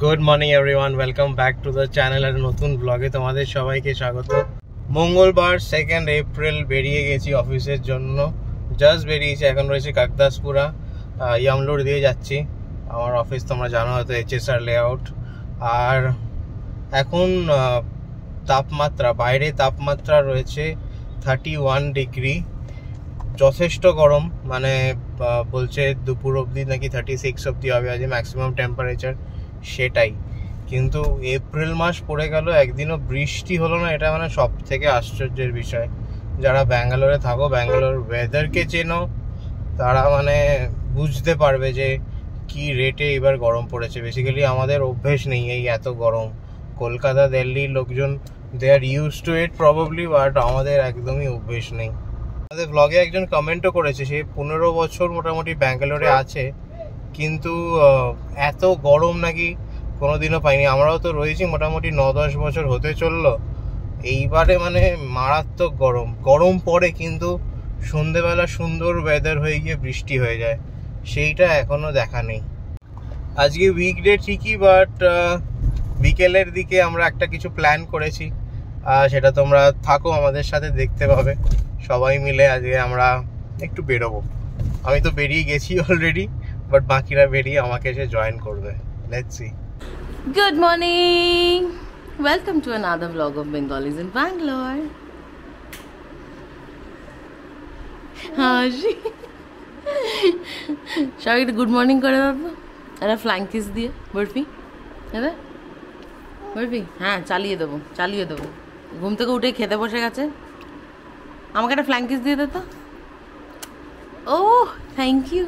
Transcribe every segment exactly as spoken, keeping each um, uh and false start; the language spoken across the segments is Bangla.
Good morning everyone, welcome back to the channel. আর নতুন ব্লগে তোমাদের সবাইকে স্বাগত। মঙ্গলবার সেকেন্ড এপ্রিল বেরিয়ে গেছি অফিসের জন্য। জাস্ট বেরিয়েছি, এখন রয়েছে কাকদাসপুরা, ইয়ামলুর দিয়ে যাচ্ছি। আমার অফিস তোমরা জানো হয়তো, এইচএসআর লেআউট। আর এখন তাপমাত্রা, বাইরে তাপমাত্রা রয়েছে থার্টি ওয়ান ডিগ্রি, যথেষ্ট গরম। মানে বলছে দুপুর অবধি নাকি থার্টি সিক্স অবধি হবে আজ ম্যাক্সিমাম টেম্পারেচার, সেটাই। কিন্তু এপ্রিল মাস পড়ে গেল, একদিনও বৃষ্টি হলো না, এটা মানে সব থেকে আশ্চর্যের বিষয়। যারা ব্যাঙ্গালোরে থাকো, ব্যাঙ্গালোর ওয়েদারকে চেনো, তারা মানে বুঝতে পারবে যে কি রেটে এবার গরম পড়েছে। বেসিক্যালি আমাদের অভ্যেস নেই এই এত গরম। কলকাতা, দিল্লির লোকজন they are used to it probably, but আমাদের একদমই অভ্যেস নেই। আমাদের ব্লগে একজন কমেন্টও করেছে, সে পনেরো বছর মোটামুটি ব্যাঙ্গালোরে আছে, কিন্তু এত গরম নাকি কোনোদিনও পাইনি। আমরাও তো রয়েছি মোটামুটি ন দশ বছর হতে চললো, এইবারে মানে মারাত্মক গরম। গরম পড়ে কিন্তু সন্ধেবেলা সুন্দর ওয়েদার হয়ে গিয়ে বৃষ্টি হয়ে যায়, সেইটা এখনো দেখা নেই। আজকে উইকডে ঠিকই, বাট বিকেলের দিকে আমরা একটা কিছু প্ল্যান করেছি, সেটা তোমরা থাকো আমাদের সাথে, দেখতে পাবে। সবাই মিলে আজকে আমরা একটু বেরোবো। আমি তো বেরিয়ে গেছি অলরেডি, বাট বাকিরা বেরিয়ে আমাকে এসে জয়েন করবে। Let's see. Good morning. Welcome to another vlog of Bengalis in Bangalore. হাসি সবাইকে গুড মর্নিং করে দাও তো, একটা ফ্লাইং কিস দিয়ে। বরফি হ্যাঁ, বরফি হ্যাঁ, চালিয়ে দেবো চালিয়ে দেবো। ঘুম থেকে উঠে খেতে বসে গেছে, আমাকে একটা ফ্লাইং কিস দিয়ে দে তো। ও থ্যাংক ইউ।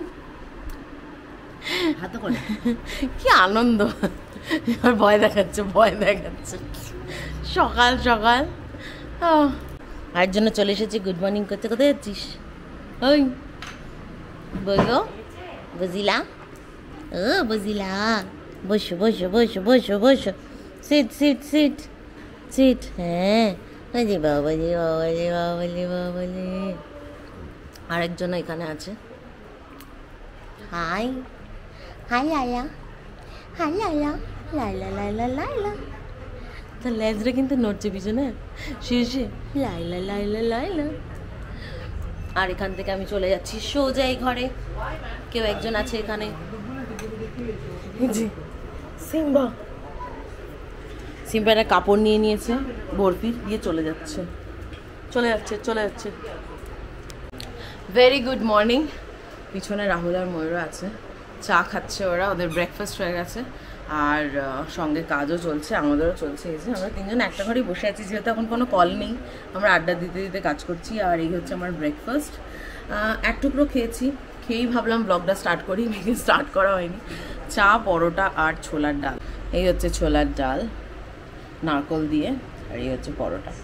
কি আনন্দ, এবার ভয় দেখাচ্ছে ভয় দেখাচ্ছে সকাল সকাল। আর জন্য চলে এসেছি গুড মর্নিং করতে। কোথায় যাচ্ছিস? ওই বলো বুঝিলা, ও বুঝিলা, বসো বসো বসো বসো বসো, সিট সিট সিট সিট। হ্যাঁ বাজি বাবাজি বাবাজি বাবালি বাবালি। আরেকজন এখানে আছে। Hi hi Laila, hi Laila, Laila Laila Laila. তো লেজরা কিন্তু নড়ছে পিছনে, শেষে লাইলা লাইলা লাইলা। আর এখান থেকে আমি চলে যাচ্ছি সোজা এই ঘরে। কেউ একজন আছে এখানে, জি সিম্বা। সিম্বা একটা কাপড় নিয়ে নিয়েছে বরফির, দিয়ে চলে যাচ্ছে চলে যাচ্ছে চলে যাচ্ছে ভেরি গুড মর্নিং। পিছনে রাহুল আর ময়ূর আছে, চা খাচ্ছে ওরা, ওদের ব্রেকফাস্ট হয়ে গেছে। আর সঙ্গে কাজও চলছে, আমাদেরও চলছে। এই যে আমরা তিনজন একটা ঘরেই বসে আছি, যেহেতু এখন কোনো কল নেই, আমরা আড্ডা দিতে দিতে কাজ করছি। আর এই হচ্ছে আমার ব্রেকফাস্ট। এক টুকরো খেয়েছি, খেয়েই ভাবলাম ব্লগটা স্টার্ট করি, কিন্তু স্টার্ট করা হয়নি। চা, পরোটা আর ছোলার ডাল। এই হচ্ছে ছোলার ডাল নারকল দিয়ে, আর এই হচ্ছে পরোটা।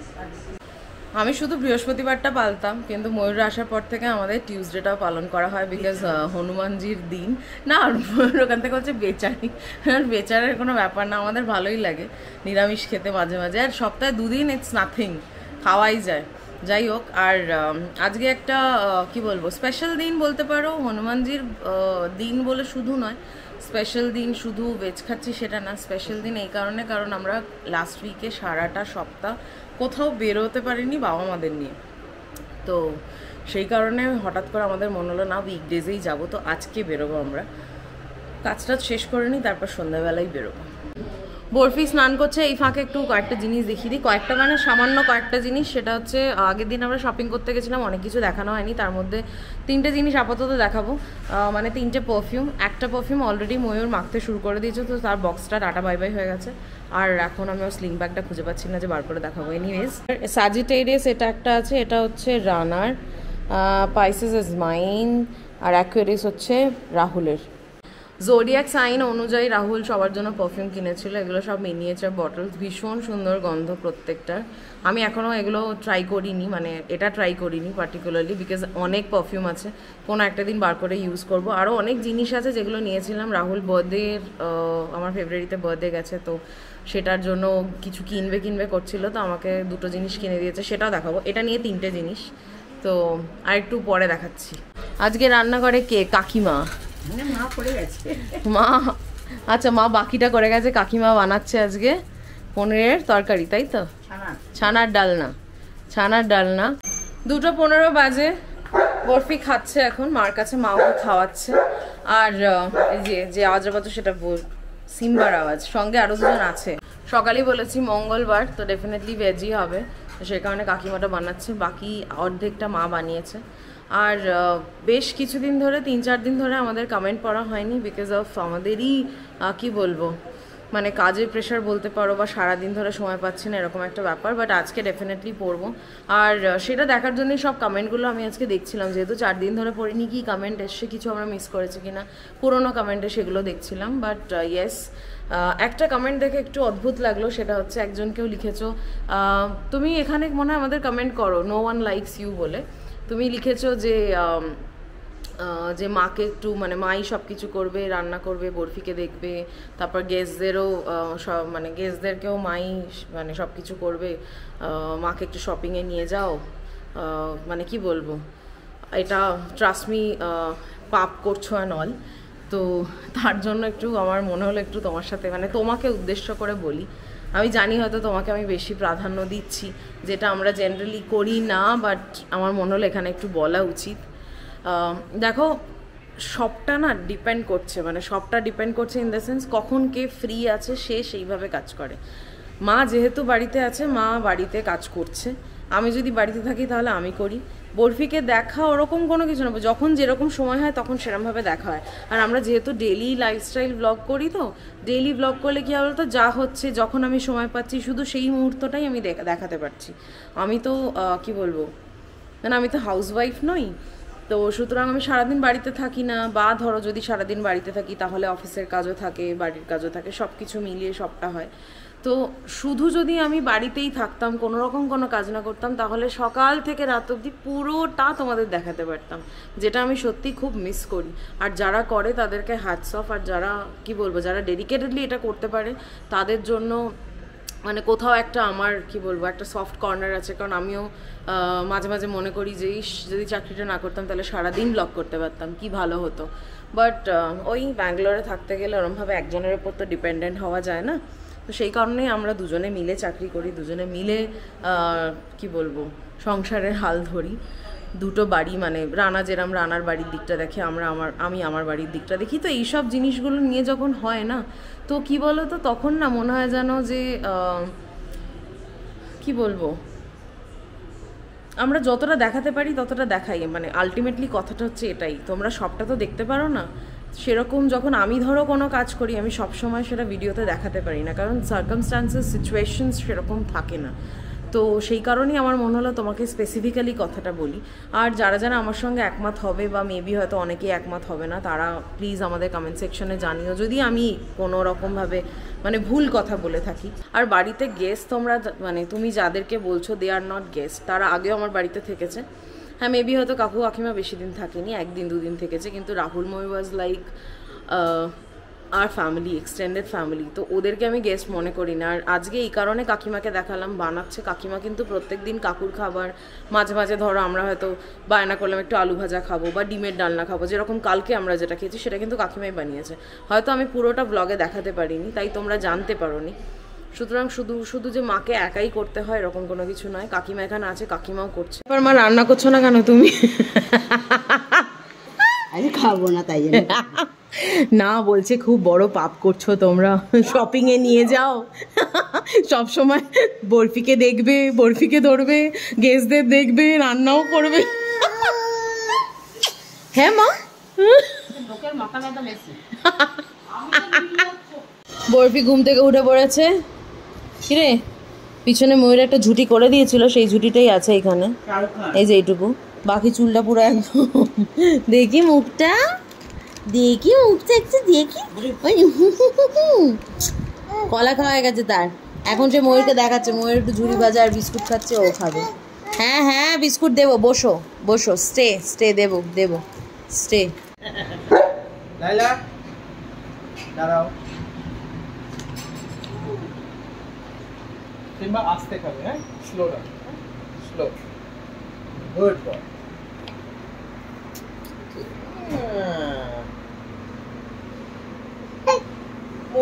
আমি শুধু বৃহস্পতিবারটা পালতাম, কিন্তু ময়ূর আসার পর থেকে আমাদের টিউসডেটাও পালন করা হয়, বিকজ হনুমানজির দিন না। ময়ূর ওখান থেকে হচ্ছে বেচারি, আর বেচারের কোনো ব্যাপার না, আমাদের ভালোই লাগে নিরামিষ খেতে মাঝে মাঝে। আর সপ্তাহে দুদিন ইটস নাথিং, খাওয়াই যায়। যাই হোক, আর আজকে একটা কি বলবো স্পেশাল দিন বলতে পারো। হনুমানজির দিন বলে শুধু নয়, স্পেশাল দিন শুধু ভেজ খাচ্ছি সেটা না। স্পেশাল দিন এই কারণে, কারণ আমরা লাস্ট উইকে সারাটা সপ্তাহ কোথাও বেরোতে পারিনি বাবা মাদের নিয়ে, তো সেই কারণে হঠাৎ করে আমাদের মনে হলো না উইকডেজেই যাবো, তো আজকে বেরোবো আমরা। কাজটা শেষ করে নিই, তারপর সন্ধ্যাবেলায় বেরোবো। বরফি স্নান করছে, এই ফাঁকে একটু কয়েকটা জিনিস দেখিয়ে দিই। কয়েকটা মানে সামান্য কয়েকটা জিনিস, সেটা হচ্ছে আগের দিন আমরা শপিং করতে গেছিলাম, অনেক কিছু দেখানো হয়নি। তার মধ্যে তিনটে জিনিস আপাতত দেখাবো, মানে তিনটে পারফিউম। একটা পারফিউম অলরেডি ময়ূর মাখতে শুরু করে দিয়েছে, তো তার বক্সটা টাটা বাই বাই হয়ে গেছে। আর এখন আমি ওর স্লিং ব্যাগটা খুঁজে পাচ্ছি না যে বার করে দেখাবো। এনিওয়েজ, স্যাজিটেরিয়াস এটা একটা আছে, এটা হচ্ছে রানার, পাইসেস ইজ মাইন, আর অ্যাকুয়ারিয়াস হচ্ছে রাহুলের। জোডিয়াক সাইন অনুযায়ী রাহুল সবার জন্য পারফিউম কিনেছিল। এগুলো সব মিনিয়েচার বটলস, ভীষণ সুন্দর গন্ধ প্রত্যেকটার। আমি এখনও এগুলো ট্রাই করিনি, মানে এটা ট্রাই করিনি পার্টিকুলারলি, বিকজ অনেক পারফিউম আছে, কোনো একটা দিন বার করে ইউজ করব। আরও অনেক জিনিস আছে যেগুলো নিয়েছিলাম। রাহুল বার্থডের, আমার ফেব্রুয়ারিতে বার্থডে গেছে, তো সেটার জন্য কিছু কিনবে কিনবে করছিল, তো আমাকে দুটো জিনিস কিনে দিয়েছে, সেটাও দেখাবো। এটা নিয়ে তিনটে জিনিস, তো আর একটু পরে দেখাচ্ছি। আজকে রান্না করে কে? কাকিমা। মা আচ্ছা মা বাকিটা করে গেছে, কাকিমা বানাচ্ছে আজকে পনিরের তরকারি, তাই তো? ছানার ডালনা, ছানার ডালনা। দুটো পনেরো বাজে, বরফি খাচ্ছে এখন, মার কাছে, মা ওকে খাওয়াচ্ছে। আর এই যে যে আওয়াজের কথা সেটা বল, সিম্বার আওয়াজ, সঙ্গে আরো দুজন আছে। সকালেই বলেছি মঙ্গলবার তো ডেফিনেটলি ভেজই হবে, তো সেই কারণে কাকিমাটা বানাচ্ছে, বাকি অর্ধেকটা মা বানিয়েছে। আর বেশ কিছুদিন ধরে, তিন চার দিন ধরে আমাদের কমেন্ট পড়া হয়নি বিকজ অফ আমাদেরই কি বলবো, মানে কাজের প্রেশার বলতে পারো, বা সারাদিন ধরে সময় পাচ্ছি না এরকম একটা ব্যাপার। বাট আজকে ডেফিনেটলি পড়বো, আর সেটা দেখার জন্যই সব কমেন্টগুলো আমি আজকে দেখছিলাম, যেহেতু চার দিন ধরে পড়িনি, কি কমেন্ট এসছে, কিছু আমরা মিস করেছি কিনা পুরোনো কমেন্টে, সেগুলো দেখছিলাম। বাট ইয়েস, একটা কমেন্ট দেখে একটু অদ্ভুত লাগলো, সেটা হচ্ছে একজনকেও লিখেছো, তুমি এখানে মনে হয় আমাদের কমেন্ট করো, নো ওয়ান লাইকস ইউ বলে তুমি লিখেছো যে যে মাকে একটু, মানে মাই সব কিছু করবে, রান্না করবে, বরফিকে দেখবে, তারপর গেস্টদেরও সব, মানে গেস্টদেরকেও মাই মানে সব কিছু করবে, মাকে একটু শপিংয়ে নিয়ে যাও। মানে কি বলবো, এটা ট্রাস্ট মি পাপ করছো অ্যান্ড অল। তো তার জন্য একটু আমার মনে হলো একটু তোমার সাথে, মানে তোমাকে উদ্দেশ্য করে বলি। আমি জানি হয়তো তোমাকে আমি বেশি প্রাধান্য দিচ্ছি, যেটা আমরা জেনারেলি করি না, বাট আমার মনে হলো এখানে একটু বলা উচিত। দেখো, সবটা না ডিপেন্ড করছে, মানে সবটা ডিপেন্ড করছে ইন দ্য সেন্স কখন কে ফ্রি আছে সে সেইভাবে কাজ করে। মা যেহেতু বাড়িতে আছে, মা বাড়িতে কাজ করছে, আমি যদি বাড়িতে থাকি তাহলে আমি করি। বরফিকে দেখা ওরকম কোনো কিছু না, যখন যেরকম সময় হয় তখন সেরকমভাবে দেখা হয়। আর আমরা যেহেতু ডেইলি লাইফস্টাইল ব্লগ করি, তো ডেইলি ব্লগ করলে কী হবে তো, যা হচ্ছে যখন আমি সময় পাচ্ছি শুধু সেই মুহূর্তটাই আমি দেখাতে পারছি। আমি তো কি বলবো, মানে আমি তো হাউসওয়াইফ নই, তো সুতরাং আমি সারাদিন বাড়িতে থাকি না, বা ধরো যদি সারাদিন বাড়িতে থাকি তাহলে অফিসের কাজও থাকে, বাড়ির কাজও থাকে, সব কিছু মিলিয়ে সবটা হয়। তো শুধু যদি আমি বাড়িতেই থাকতাম, কোনো রকম কোনো কাজ না করতাম, তাহলে সকাল থেকে রাত অবধি পুরোটা তোমাদের দেখাতে পারতাম, যেটা আমি সত্যি খুব মিস করি। আর যারা করে তাদেরকে হ্যাটস অফ, আর যারা কি বলবো, যারা ডেডিকেটেডলি এটা করতে পারে তাদের জন্য মানে কোথাও একটা আমার কি বলবো একটা সফট কর্নার আছে। কারণ আমিও মাঝে মাঝে মনে করি যে যদি চাকরিটা না করতাম তাহলে সারাদিন ব্লগ করতে পারতাম, কি ভালো হতো। বাট ওই ব্যাঙ্গালোরে থাকতে গেলে ওরমভাবে একজনের ওপর তো ডিপেন্ডেন্ট হওয়া যায় না, তো সেই কারণেই আমরা দুজনে মিলে চাকরি করি, দুজনে মিলে কি বলবো সংসারের হাল ধরি। দুটো বাড়ি, মানে রানা যেরম রানার বাড়ির দিকটা দেখে, আমরা আমার আমি আমার বাড়ির দিকটা দেখি। তো এইসব জিনিসগুলো নিয়ে যখন হয় না, তো কি বলো তো, তখন না মনে হয় যেন যে কি বলবো, আমরা যতটা দেখাতে পারি ততটা দেখাই, মানে আলটিমেটলি কথাটা হচ্ছে এটাই, তোমরা সবটা তো দেখতে পারো না। সেরকম যখন আমি ধরো কোনো কাজ করি, আমি সবসময় সেটা ভিডিওতে দেখাতে পারি না, কারণ সার্কামস্টান্সেস, সিচুয়েশনস সেরকম থাকে না। তো সেই কারণেই আমার মনে হলো তোমাকে স্পেসিফিক্যালি কথাটা বলি। আর যারা যারা আমার সঙ্গে একমত হবে, বা মেবি হয়তো অনেকেই একমত হবে না, তারা প্লিজ আমাদের কমেন্ট সেকশনে জানিও যদি আমি কোনো রকমভাবে মানে ভুল কথা বলে থাকি। আর বাড়িতে গেস্ট তোমরা, মানে তুমি যাদেরকে বলছো দে আর নট গেস্ট, তারা আগেও আমার বাড়িতে থেকেছে। হ্যাঁ, মেবি হয়তো কাকু কাকিমা বেশি দিন থাকেনি, একদিন দুদিন থেকেছে, কিন্তু রাহুল মই was like our family, extended family, তো ওদেরকে আমি গেস্ট মনে করি না। আর আজকে এই কারণে কাকিমাকে দেখালাম, বানাচ্ছে কাকিমা, কিন্তু প্রত্যেক দিন কাকুর খাবার, মাঝে মাঝে ধরো আমরা হয়তো বায়না করলাম একটু আলু ভাজা খাবো বা ডিমের ডালনা খাবো, যেরকম কালকে আমরা যেটা খেয়েছি সেটা কিন্তু কাকিমাই বানিয়েছে। হয়তো আমি পুরোটা ব্লগে দেখাতে পারিনি, তাই তোমরা জানতে পারোনি। সুতরাং শুধু শুধু যে মাকে একাই করতে হয় এরকম কোনো কিছু নয়, কাকিমা এখানে আছে, কাকিমাও করছে। এবার মা রান্না করছো না কেন তুমি? আমি খাবো না তাই জন্য। না, বলছে খুব বড় পাপ করছো তোমরা, শপিং এ নিয়ে যাও, সব সময় বরফিকে দেখবে, বরফিকে ধরবে, গেস্টদের দেখবে, রান্নাও করবে। হ্যাঁ মা, বরফি ঘুম থেকে উঠে পড়েছে। কিরে, পিছনে ময়ূর একটা ঝুটি করে দিয়েছিল, সেই ঝুটিটাই আছে এখানে, এই যে এইটুকু, বাকি চুলটা পুরো একদম। দেখি মুখটা, দেখি মুখটা একটু দেখি। কলা খাওয়া গেছে তার, এখন সে ময়ূরকে দেখাচ্ছে, ময়ূর একটু ঝুড়ি ভাজা আর বিস্কুট খাচ্ছে, ও খাবে। হ্যাঁ হ্যাঁ বিস্কুট দেবো, বসো বসো, স্টে স্টে দেবো দেবো স্টে। লাইলা দাঁড়াও, কিংবা আস্তে খাবে, হ্যাঁ slow down, slow, good boy.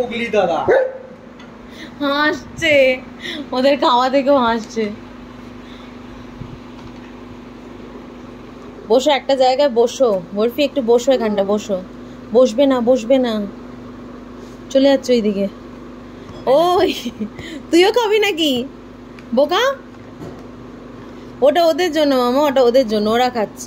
Mowgli দাদা হাসছে, ওদের খাওয়া দেখেও হাসছে। বসো একটা জায়গায় বসো, বরফি একটু বসো, এখানটা বসো। বসবে না, বসবে না, চলে যাচ্ছ এইদিকে। ওই তুইও খাবি নাকি বোকা? ওটা ওদের জন্য মামা, ওটা ওদের জন্য, ওরা খাচ্ছে,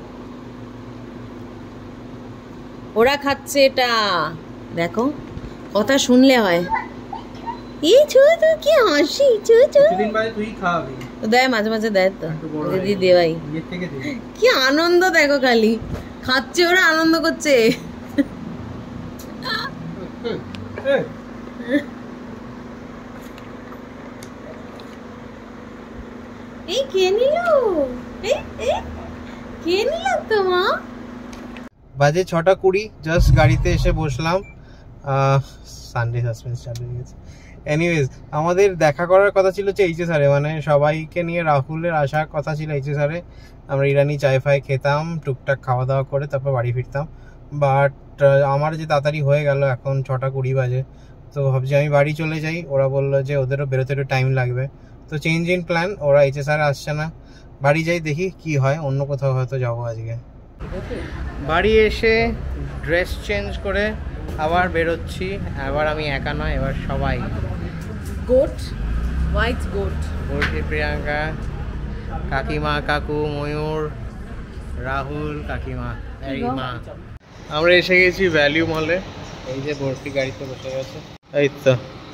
ওরা খাচ্ছে এটা। দেখো কথা শুনলে হয়। এই ছো তো কি হাসি, ছো ছো দিন বাদে তুই খাওয়াবি, দেয় মাঝে মাঝে দেয় তো দিদি দেওয়াই। কি আনন্দ দেখো, খালি খাচ্ছে ওরা, আনন্দ করছে। এই কে নিল, এই এই কে নিল তো মা? বাজে ছটা কুড়ি, জাস্ট গাড়িতে এসে বসলাম। সানডে সাসপেন্স চালু হয়ে গেছে। এনিওয়েজ, আমাদের দেখা করার কথা ছিল হচ্ছে এইচএস আরে, মানে সবাইকে নিয়ে রাহুলের আসার কথা ছিল এইচএস আরে। আমরা ইরানি চাই ফাই খেতাম, টুকটাক খাওয়া দাওয়া করে তারপর বাড়ি ফিরতাম। বাট আমার যে তাড়াতাড়ি হয়ে গেল, এখন ছটা কুড়ি বাজে, তো ভাবছি আমি বাড়ি চলে যাই। ওরা বললো যে ওদেরও বেরোতে একটু টাইম লাগবে, তো চেঞ্জ ইন প্ল্যান, ওরা এইচএস আরে আসছে না, বাড়ি যাই, দেখি কি হয়, অন্য কোথাও হয়তো যাবো আজকে। বাড়ি এসে ড্রেস চেঞ্জ করে আবার বেরোচ্ছি। এবার আমি একা নয়, এবার সবাই। গোট, হোয়াইট গোট, বর্ষি, প্রিয়াঙ্কা, কাকিমা, কাকু, ময়ূর, রাহুল, কাকিমা, এই মা। আমরা এসে গেছি ভ্যালিউ মলে। এই যে বর্ষি গাড়িতে বসে গেছে, এই তো।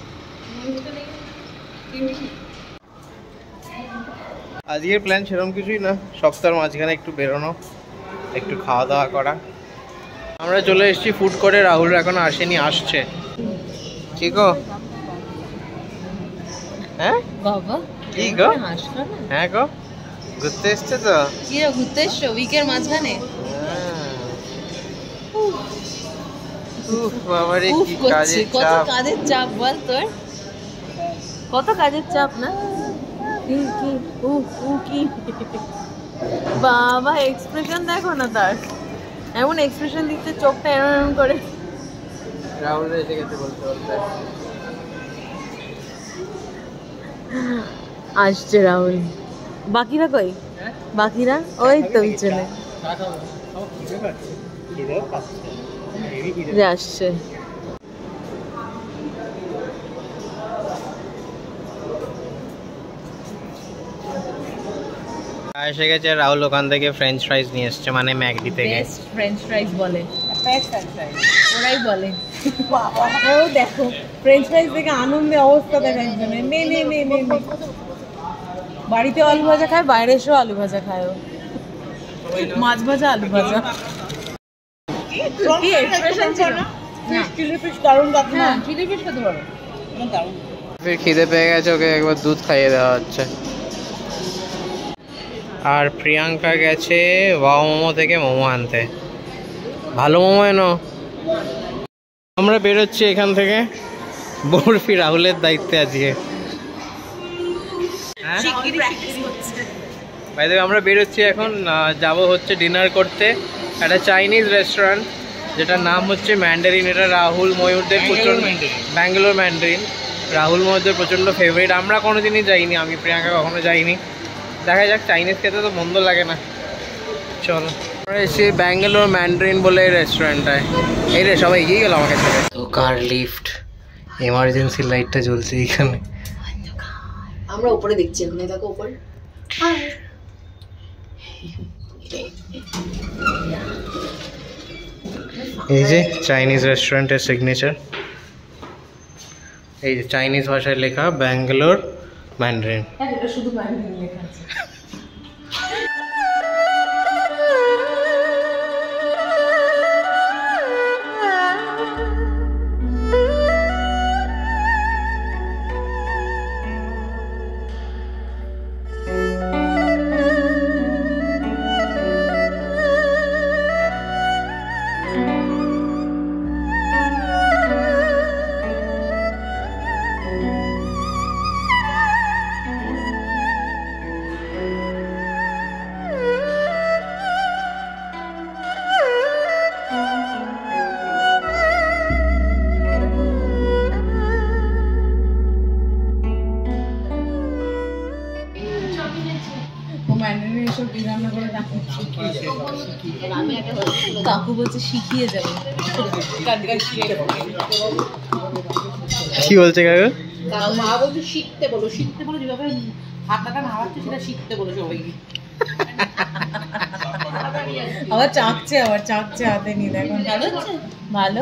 আজকের প্ল্যান সেরকম কিছুই না, সপ্তাহের মাঝখানে একটু বেরোনো, একটু খাওয়া দাওয়া করা। আমরা চলে এসেছি ফুড কোর্টে, রাহুল এখনো আসেনি, আসছে। কি গো? হ্যাঁ বাবা কি গো? হাসলো না? হ্যাঁ গো, ঘুরতে এসছে তো? কি রে, ঘুরতে এসছো উইকের মাঝখানে? উফ বাবারে, উফ কি করছে, কাজের কত চাপ। কাজের চাপ বল তোর, কত কাজের চাপ না? কি কি উফ উ কি বাবা, এক্সপ্রেশন দেখো না তার, এমন এক্সপ্রেশন দিচ্ছে, চোখটা এরম এরম করে। রাহুল এসে গেছে বলতে বলতে। আসছে রাহুল। বাকিরা কই? বাকিরা ওই তো পিছনে যে আসছে। এসে গেছে রাহুল, ওখান থেকে ফ্রেঞ্চ ফ্রাইজ নিয়ে এসছে, মানে ম্যাকডি থেকে। বেস্ট ফ্রেঞ্চ ফ্রাইজ বলে, ওরাই বলে। ও দেখো ফ্রেঞ্চ ফ্রাইজ থেকে আনন্দে অবস্থা দেখা একজনের। নে নে নে নে নে। বাড়িতে আলু ভাজা খায়, বাইরে এসেও আলু ভাজা খায়, ও মাছ ভাজা আলু ভাজা। কি এক্সপ্রেশন ছিল না? চিলি ফিশ দারুণ লাগছে। হ্যাঁ চিলি ফিশ খেতে পারো, দারুণ। ফির খিদে পেয়ে গেছে, ওকে একবার দুধ খাইয়ে দেওয়া হচ্ছে। আর প্রিয়াঙ্কা গেছে ওয়াও মোমো থেকে মোমো আনতে, ভালো মোমো এনো। আমরা বেরোচ্ছি এখান থেকে, বরফি রাহুলের দায়িত্বে আজকে। ভাই দেখ, আমরা বেরোচ্ছি এখন, যাব হচ্ছে ডিনার করতে একটা চাইনিজ রেস্টুরেন্ট, যেটার নাম হচ্ছে ম্যান্ডারিন। এটা রাহুল ময়ূরদের প্রচন্ড, ব্যাঙ্গালোর ম্যান্ডারিন, রাহুল ময়ূরদের প্রচণ্ড ফেভারিট। আমরা কোনোদিনই যাইনি, আমি প্রিয়াঙ্কা কখনো যাইনি। দেখা যাক, চাইনিজ খেতে তো মন্দ লাগে না। চলো, আমরা এসে ব্যাঙ্গালোর ম্যান্ডারিন বলে রেস্টুরেন্টটায়। এই রে সবাই এগিয়ে গেল আমাকে ছেড়ে। তো কার লিফট, এমার্জেন্সি লাইটটা জ্বলছে এখানে। আমরা উপরে দেখছি এখন, দেখো উপরে। এই যে চাইনিজ রেস্টুরেন্টের সিগনেচার, এই যে চাইনিজ ভাষায় লেখা ব্যাঙ্গালোর ম্যান্ডারিন। এটা শুধু ম্যান্ডারিন লেখা আছে। সব রান্না করে কাকু বলছে শিখিয়ে যাবে। কি বলছে কাকু? মা বলছে শিখতে বলো, শিখতে বলো, যেভাবে হাতটা নাড়াচ্ছে সেটা শিখতে বলো সবাইকে। আবার চাকছে, আবার চাকছে হাতে নিয়ে দেখো। ভালো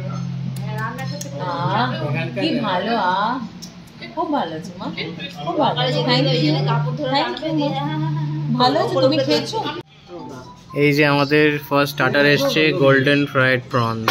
আহ কি ভালো, আহ খুব ভালো আছে মা, খুব ভালো। থ্যাংক ইউ, ভালো আছে। তুমি খেয়েছো? এই যে আমাদের ফার্স্ট স্টার্টার এসছে গোল্ডেন ফ্রাইড প্রনস,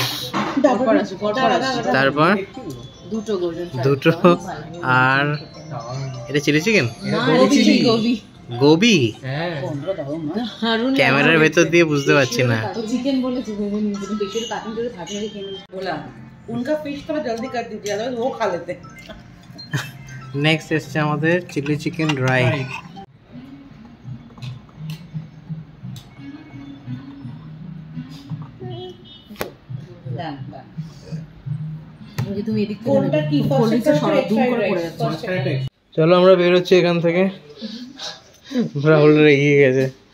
তারপর দুটো গোল্ডেন দুটো, আর এটা চিলি চিকেন গোবি। গোবি ক্যামেরার ভেতর দিয়ে বুঝতে পারছি না। चिकन बोले स्पेशल काटन जो खाते हैं बोला उनका फिश थोड़ा जल्दी कर दीजिए, अदरवाइज वो खा लेते। নেক্সট এসছে আমাদের চিলি চিকেন ড্রাই। তুমি এদিক কোনটা কি কোল্ডটা সরা দূর করে পড়ে যাচ্ছে। চলো আমরা বের হচ্ছি এখান থেকে, রাহুল রেগে গেছে।